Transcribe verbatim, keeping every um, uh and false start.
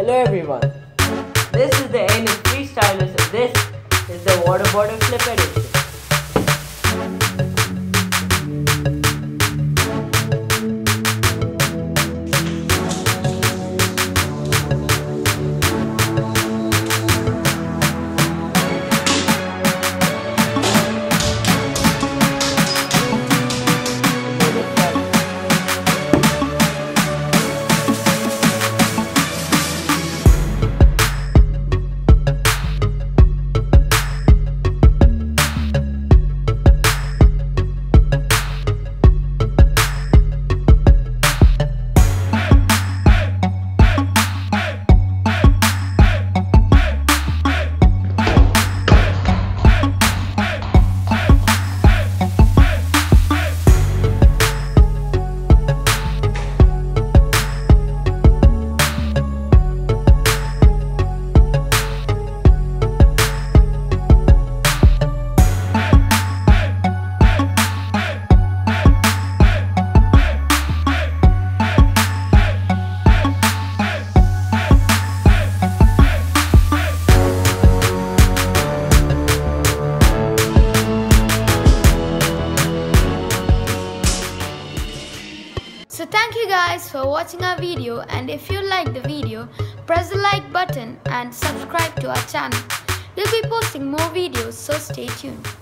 Hello everyone, this is the N S Freestylers and this is the water bottle flip edition. So thank you guys for watching our video, and if you liked the video, press the like button and subscribe to our channel. We'll be posting more videos, so stay tuned.